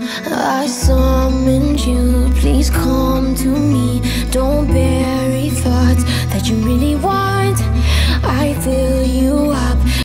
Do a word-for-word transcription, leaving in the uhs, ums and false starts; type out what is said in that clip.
I summoned you, please come to me. Don't bury thoughts that you really want